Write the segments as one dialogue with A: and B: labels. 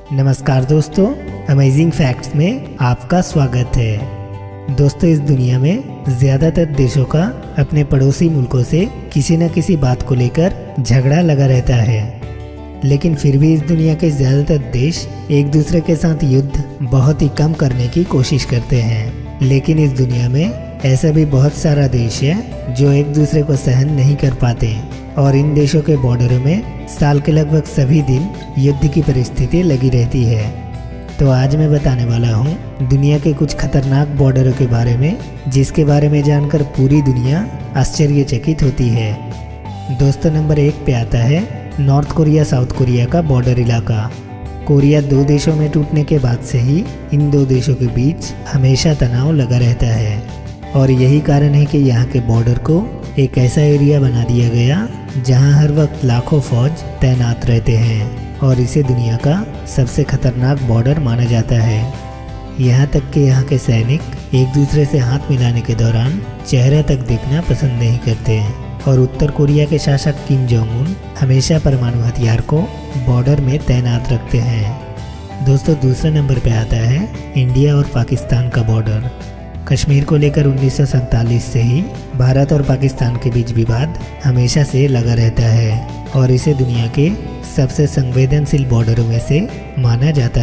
A: नमस्कार दोस्तों, amazing facts में आपका स्वागत है। दोस्तों, इस दुनिया में ज़्यादातर देशों का अपने पड़ोसी मुल्कों से किसी न किसी बात को लेकर झगड़ा लगा रहता है, लेकिन फिर भी इस दुनिया के ज़्यादातर देश एक दूसरे के साथ युद्ध बहुत ही कम करने की कोशिश करते हैं। लेकिन इस दुनिया में ऐसा भी बहुत सारा देश है जो एक दूसरे को सहन नहीं कर पाते और इन देशों के बॉर्डरों में साल के लगभग सभी दिन युद्ध की परिस्थिति लगी रहती है। तो आज मैं बताने वाला हूँ दुनिया के कुछ खतरनाक बॉर्डरों के बारे में, जिसके बारे में जानकर पूरी दुनिया आश्चर्यचकित होती है। दोस्तों, नंबर 1 पे आता है नॉर्थ कोरिया साउथ कोरिया का बॉर्डर इलाका। कोरिया दो देशों में टूटने के बाद से ही इन दो देशों के बीच हमेशा तनाव लगा रहता है और यही कारण है कि यहाँ के बॉर्डर को एक ऐसा एरिया बना दिया गया जहाँ हर वक्त लाखों फौज तैनात रहते हैं और इसे दुनिया का सबसे खतरनाक बॉर्डर माना जाता है। यहाँ तक कि यहाँ के सैनिक एक दूसरे से हाथ मिलाने के दौरान चेहरे तक देखना पसंद नहीं करते और उत्तर कोरिया के शासक किम जोंग उन हमेशा परमाणु हथियार को बॉर्डर में तैनात रखते हैं। दोस्तों, दूसरे नंबर पे आता है इंडिया और पाकिस्तान का बॉर्डर। कश्मीर को लेकर 1947 से ही भारत और पाकिस्तान के बीच विवाद हमेशा से लगा रहता है और इसे दुनिया के सबसे संवेदनशील बॉर्डरों में से माना जाता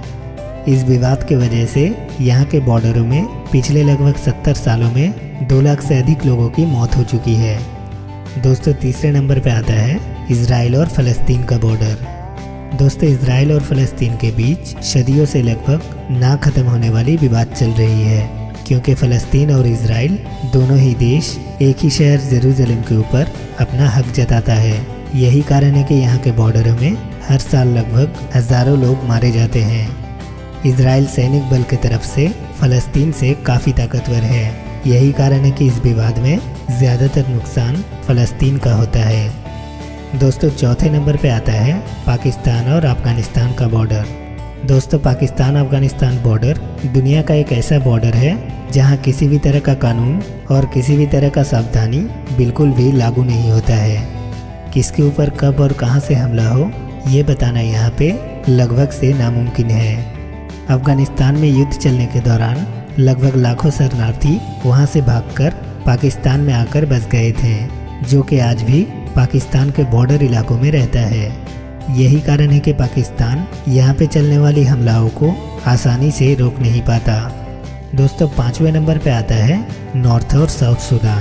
A: है। इस विवाद की वजह से यहाँ के बॉर्डरों में पिछले लगभग 70 सालों में 2 लाख से अधिक लोगों की मौत हो चुकी है। दोस्तों, तीसरे नंबर पर आता है इजराइल और फ़लस्तीन का बॉर्डर। दोस्तों, इजराइल और फ़लस्तीन के बीच सदियों से लगभग ना खत्म होने वाली विवाद चल रही है, क्योंकि फ़लस्तीन और इजराइल दोनों ही देश एक ही शहर जेरूसलम के ऊपर अपना हक जताता है। यही कारण है कि यहाँ के बॉर्डरों में हर साल लगभग हज़ारों लोग मारे जाते हैं। इजराइल सैनिक बल की तरफ से फ़लस्तीन से काफ़ी ताकतवर है। यही कारण है कि इस विवाद में ज़्यादातर नुकसान फ़लस्तीन का होता है। दोस्तों, चौथे नंबर पे आता है पाकिस्तान और अफ़गानिस्तान का बॉर्डर। दोस्तों, पाकिस्तान अफ़गानिस्तान बॉर्डर दुनिया का एक ऐसा बॉर्डर है जहां किसी भी तरह का कानून और किसी भी तरह का सावधानी बिल्कुल भी लागू नहीं होता है। किसके ऊपर कब और कहां से हमला हो, ये बताना यहाँ पे लगभग से नामुमकिन है। अफ़गानिस्तान में युद्ध चलने के दौरान लगभग लाखों शरणार्थी वहां से भागकर पाकिस्तान में आकर बस गए थे, जो कि आज भी पाकिस्तान के बॉर्डर इलाकों में रहता है। यही कारण है कि पाकिस्तान यहाँ पे चलने वाली हमलाओं को आसानी से रोक नहीं पाता। दोस्तों, 5वें नंबर पे आता है नॉर्थ और साउथ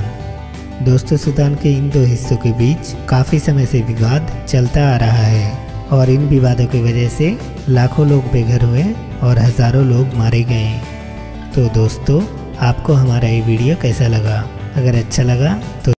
A: सूडान। दोस्तों, सूडान के इन दो हिस्सों के बीच काफ़ी समय से विवाद चलता आ रहा है और इन विवादों की वजह से लाखों लोग बेघर हुए और हज़ारों लोग मारे गए। तो दोस्तों, आपको हमारा ये वीडियो कैसा लगा? अगर अच्छा लगा तो